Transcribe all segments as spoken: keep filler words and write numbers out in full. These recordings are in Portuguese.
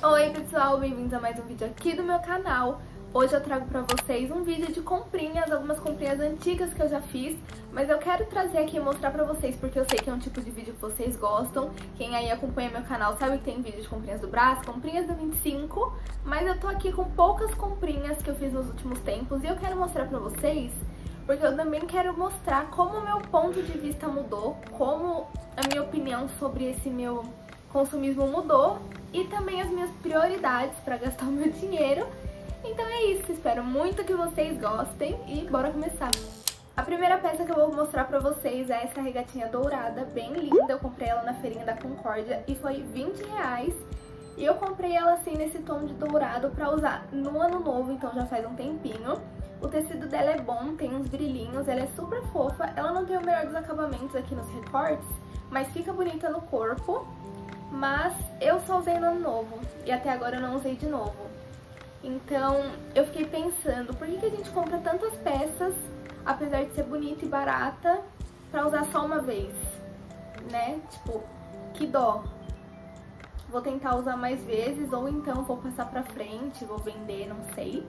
Oi pessoal, bem-vindos a mais um vídeo aqui do meu canal. Hoje eu trago pra vocês um vídeo de comprinhas, algumas comprinhas antigas que eu já fiz, mas eu quero trazer aqui e mostrar pra vocês porque eu sei que é um tipo de vídeo que vocês gostam. Quem aí acompanha meu canal sabe que tem vídeo de comprinhas do Brás, comprinhas do vinte e cinco, mas eu tô aqui com poucas comprinhas que eu fiz nos últimos tempos e eu quero mostrar pra vocês porque eu também quero mostrar como o meu ponto de vista mudou, como a minha opinião sobre esse meu consumismo mudou e também as minhas prioridades para gastar o meu dinheiro. Então é isso, espero muito que vocês gostem e bora começar! A primeira peça que eu vou mostrar pra vocês é essa regatinha dourada, bem linda. Eu comprei ela na feirinha da Concórdia e foi vinte reais. E eu comprei ela assim nesse tom de dourado pra usar no ano novo, então já faz um tempinho. O tecido dela é bom, tem uns brilhinhos, ela é super fofa. Ela não tem o melhor dos acabamentos aqui nos recortes, mas fica bonita no corpo. Mas eu só usei no ano novo e até agora eu não usei de novo. Então eu fiquei pensando, por que que a gente compra tantas peças, apesar de ser bonita e barata, pra usar só uma vez, né? Tipo, que dó. Vou tentar usar mais vezes ou então vou passar pra frente, vou vender, não sei.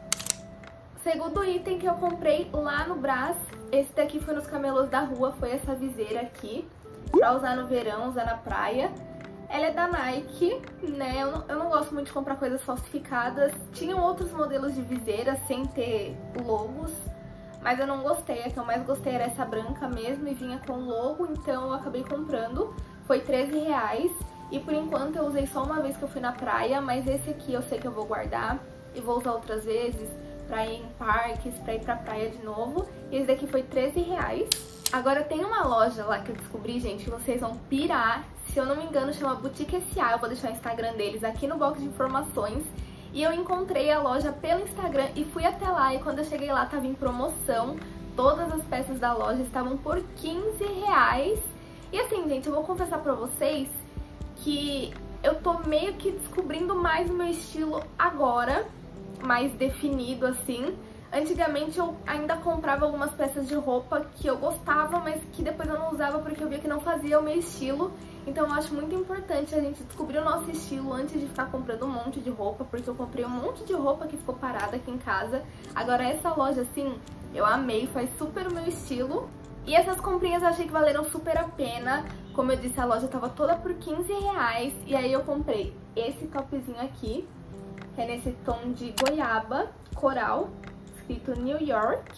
Segundo item que eu comprei lá no Brás, esse daqui foi nos camelôs da rua, foi essa viseira aqui, pra usar no verão, usar na praia. Ela é da Nike, né? Eu não, eu não gosto muito de comprar coisas falsificadas. Tinham outros modelos de viseira sem ter logos, mas eu não gostei. A que eu mais gostei era essa branca mesmo e vinha com logo, então eu acabei comprando. Foi treze reais e por enquanto eu usei só uma vez que eu fui na praia, mas esse aqui eu sei que eu vou guardar e vou usar outras vezes pra ir em parques, pra ir pra praia de novo. E esse daqui foi treze reais. Agora tem uma loja lá que eu descobri, gente, que vocês vão pirar. Se eu não me engano, chama Boutique S A. Eu vou deixar o Instagram deles aqui no box de informações. E eu encontrei a loja pelo Instagram e fui até lá. E quando eu cheguei lá, tava em promoção. Todas as peças da loja estavam por quinze reais. E assim, gente, eu vou confessar pra vocês que eu tô meio que descobrindo mais o meu estilo agora. Mais definido, assim. Antigamente eu ainda comprava algumas peças de roupa que eu gostava, mas que depois eu não usava porque eu via que não fazia o meu estilo. Então eu acho muito importante a gente descobrir o nosso estilo antes de ficar comprando um monte de roupa, porque eu comprei um monte de roupa que ficou parada aqui em casa. Agora essa loja, assim, eu amei, faz super o meu estilo. E essas comprinhas eu achei que valeram super a pena. Como eu disse, a loja tava toda por quinze reais. E aí eu comprei esse topzinho aqui, que é nesse tom de goiaba, coral, escrito New York.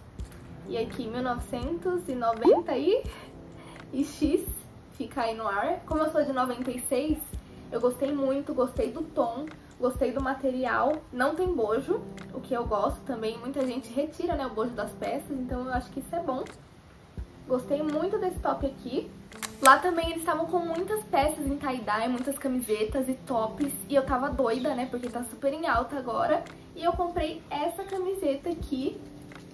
E aqui mil novecentos e noventa e X. Fica aí no ar. Como eu sou de noventa e seis, eu gostei muito, gostei do tom, gostei do material. Não tem bojo, o que eu gosto também. Muita gente retira, né, o bojo das peças, então eu acho que isso é bom. Gostei muito desse top aqui. Lá também eles estavam com muitas peças em tie-dye, muitas camisetas e tops. E eu tava doida, né, porque tá super em alta agora. E eu comprei essa camiseta aqui,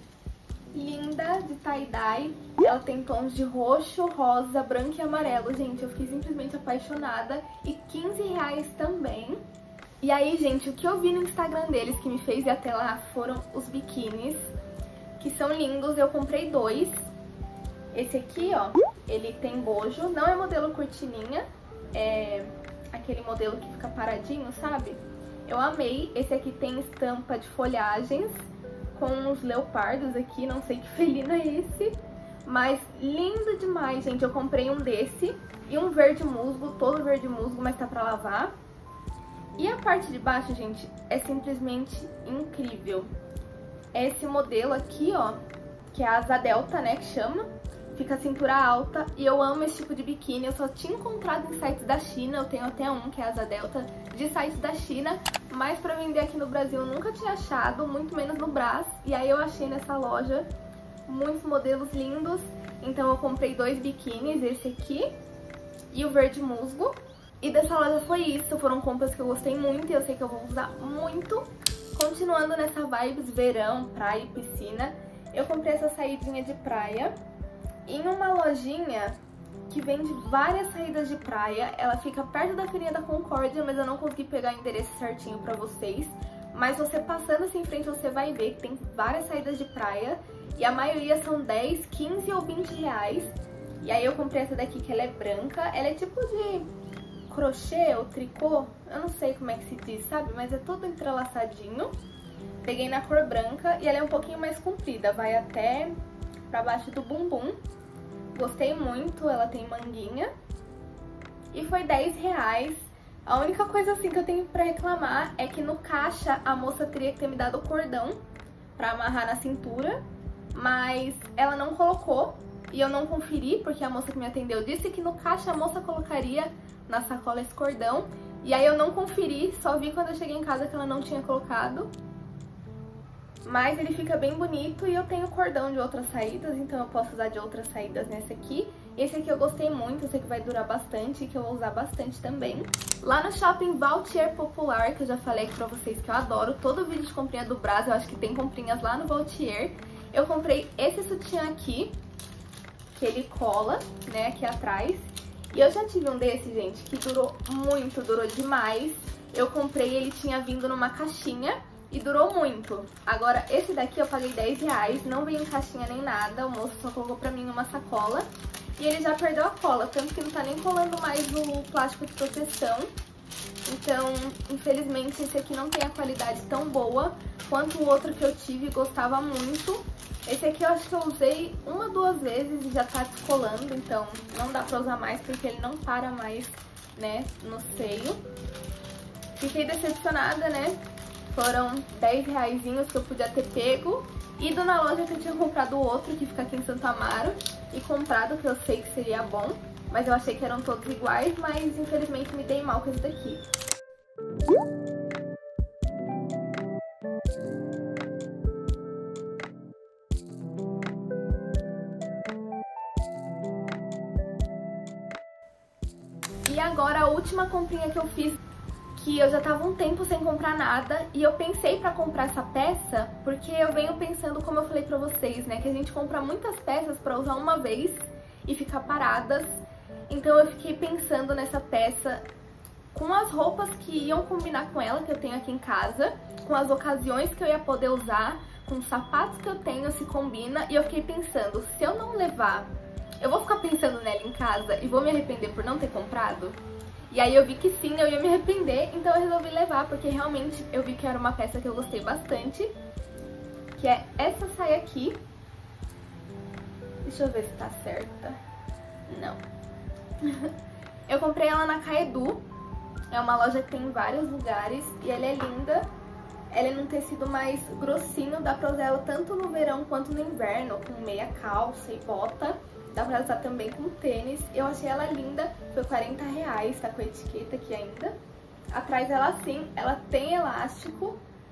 linda, de tie-dye. Ela tem tons de roxo, rosa, branco e amarelo. Gente, eu fiquei simplesmente apaixonada. E quinze reais também. E aí, gente, o que eu vi no Instagram deles que me fez ir até lá foram os biquínis, que são lindos. Eu comprei dois. Esse aqui, ó, ele tem bojo. Não é modelo cortininha, é aquele modelo que fica paradinho, sabe? Eu amei. Esse aqui tem estampa de folhagens com uns leopardos aqui, não sei que felino é esse, mas lindo demais, gente. Eu comprei um desse e um verde musgo, todo verde musgo, mas tá pra lavar. E a parte de baixo, gente, é simplesmente incrível. É esse modelo aqui, ó, que é a asa delta, né, que chama. Fica a cintura alta e eu amo esse tipo de biquíni. Eu só tinha encontrado em sites da China, eu tenho até um que é a asa delta de sites da China, mas pra vender aqui no Brasil eu nunca tinha achado, muito menos no Brás. E aí eu achei nessa loja muitos modelos lindos, então eu comprei dois biquínis, esse aqui e o verde musgo. E dessa loja foi isso, foram compras que eu gostei muito e eu sei que eu vou usar muito. Continuando nessa vibes verão, praia e piscina, eu comprei essa saidinha de praia em uma lojinha que vende várias saídas de praia. Ela fica perto da feirinha da Concórdia, mas eu não consegui pegar o endereço certinho pra vocês. Mas você passando assim em frente, você vai ver que tem várias saídas de praia. E a maioria são dez, quinze ou vinte reais. E aí eu comprei essa daqui, que ela é branca. Ela é tipo de crochê ou tricô, eu não sei como é que se diz, sabe? Mas é todo entrelaçadinho. Peguei na cor branca e ela é um pouquinho mais comprida, vai até pra baixo do bumbum. Gostei muito, ela tem manguinha. E foi dez reais. A única coisa assim que eu tenho pra reclamar é que no caixa a moça teria que ter me dado o cordão pra amarrar na cintura, mas ela não colocou e eu não conferi, porque a moça que me atendeu disse que no caixa a moça colocaria na sacola esse cordão. E aí eu não conferi, só vi quando eu cheguei em casa que ela não tinha colocado. Mas ele fica bem bonito e eu tenho cordão de outras saídas, então eu posso usar de outras saídas nesse aqui. Esse aqui eu gostei muito, eu sei que vai durar bastante e que eu vou usar bastante também. Lá no Shopping Vautier Popular, que eu já falei aqui pra vocês que eu adoro, todo vídeo de comprinha do Brás, eu acho que tem comprinhas lá no Vautier. Eu comprei esse sutiã aqui, que ele cola, né, aqui atrás. E eu já tive um desse, gente, que durou muito, durou demais. Eu comprei, ele tinha vindo numa caixinha e durou muito. Agora, esse daqui eu paguei dez reais, não veio em caixinha nem nada, o moço só colocou pra mim numa sacola. E ele já perdeu a cola, tanto que não tá nem colando mais o plástico de proteção. Então, infelizmente, esse aqui não tem a qualidade tão boa quanto o outro que eu tive e gostava muito. Esse aqui eu acho que eu usei uma, duas vezes e já tá descolando, então não dá pra usar mais porque ele não para mais, né, no seio. Fiquei decepcionada, né? Foram dez reaisinhos que eu podia ter pego, ido na loja que eu tinha comprado o outro, que fica aqui em Santo Amaro, e comprado, que eu sei que seria bom, mas eu achei que eram todos iguais, mas infelizmente me dei mal com esse daqui. E agora a última comprinha que eu fiz, que eu já tava um tempo sem comprar nada, e eu pensei pra comprar essa peça, porque eu venho pensando, como eu falei pra vocês, né, que a gente compra muitas peças pra usar uma vez e ficar paradas. Então eu fiquei pensando nessa peça com as roupas que iam combinar com ela, que eu tenho aqui em casa, com as ocasiões que eu ia poder usar, com os sapatos que eu tenho, se combina, e eu fiquei pensando, se eu não levar, eu vou ficar pensando nela em casa e vou me arrepender por não ter comprado? E aí eu vi que sim, eu ia me arrepender, então eu resolvi levar, porque realmente eu vi que era uma peça que eu gostei bastante, que é essa saia aqui. Deixa eu ver se tá certa. Não. Eu comprei ela na Caedu, é uma loja que tem em vários lugares, e ela é linda. Ela é num tecido mais grossinho, dá pra usar ela tanto no verão quanto no inverno, com meia calça e bota. Dá pra usar também com tênis. Eu achei ela linda, foi quarenta reais, tá com a etiqueta aqui ainda. Atrás ela assim, ela tem elástico,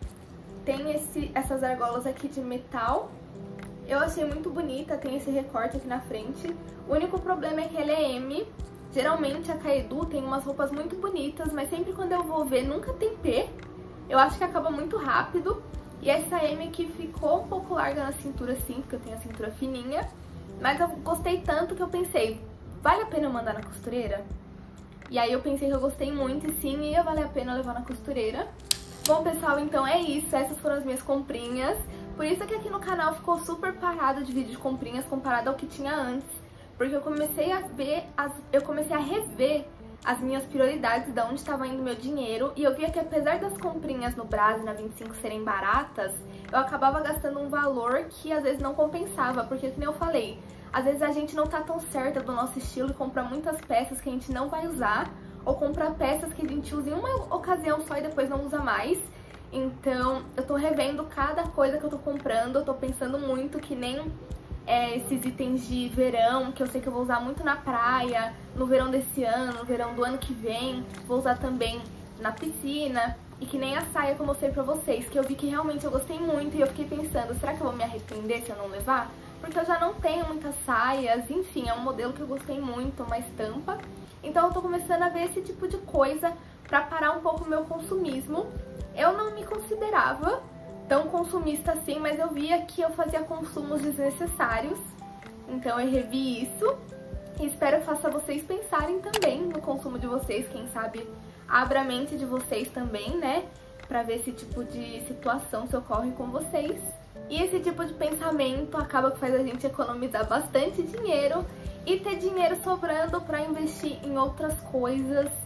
tem esse, essas argolas aqui de metal. Eu achei muito bonita, tem esse recorte aqui na frente. O único problema é que ela é M. Geralmente a Caedu tem umas roupas muito bonitas, mas sempre quando eu vou ver nunca tem P. Eu acho que acaba muito rápido. E essa M aqui ficou um pouco larga na cintura assim, porque eu tenho a cintura fininha. Mas eu gostei tanto que eu pensei, vale a pena eu mandar na costureira? E aí eu pensei que eu gostei muito e sim, ia valer a pena levar na costureira. Bom, pessoal, então é isso. Essas foram as minhas comprinhas. Por isso que aqui no canal ficou super parado de vídeo de comprinhas comparado ao que tinha antes. Porque eu comecei a ver, as, eu comecei a rever as minhas prioridades, de onde estava indo meu dinheiro. E eu via que apesar das comprinhas no Brás e na vinte e cinco serem baratas, eu acabava gastando um valor que às vezes não compensava, porque, como eu falei, às vezes a gente não tá tão certa do nosso estilo e compra muitas peças que a gente não vai usar, ou compra peças que a gente usa em uma ocasião só e depois não usa mais. Então, eu tô revendo cada coisa que eu tô comprando, eu tô pensando muito, que nem é, esses itens de verão, que eu sei que eu vou usar muito na praia, no verão desse ano, no verão do ano que vem, vou usar também na piscina. E que nem a saia que eu mostrei pra vocês, que eu vi que realmente eu gostei muito e eu fiquei pensando, será que eu vou me arrepender se eu não levar? Porque eu já não tenho muitas saias, enfim, é um modelo que eu gostei muito, uma estampa. Então eu tô começando a ver esse tipo de coisa pra parar um pouco o meu consumismo. Eu não me considerava tão consumista assim, mas eu via que eu fazia consumos desnecessários. Então eu revi isso e espero que faça vocês pensarem também no consumo de vocês, quem sabe abra a mente de vocês também, né? Pra ver esse tipo de situação se ocorre com vocês. E esse tipo de pensamento acaba que faz a gente economizar bastante dinheiro e ter dinheiro sobrando pra investir em outras coisas,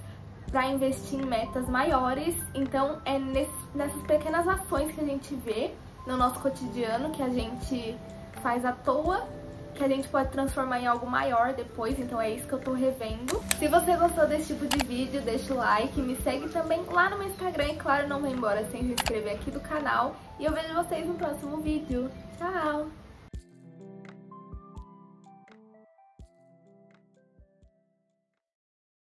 pra investir em metas maiores. Então é nesse, nessas pequenas ações que a gente vê no nosso cotidiano, que a gente faz à toa, que a gente pode transformar em algo maior depois. Então é isso que eu tô revendo. Se você gostou desse tipo de vídeo, deixa o like, me segue também lá no meu Instagram e claro, não vai embora sem se inscrever aqui do canal. E eu vejo vocês no próximo vídeo. Tchau!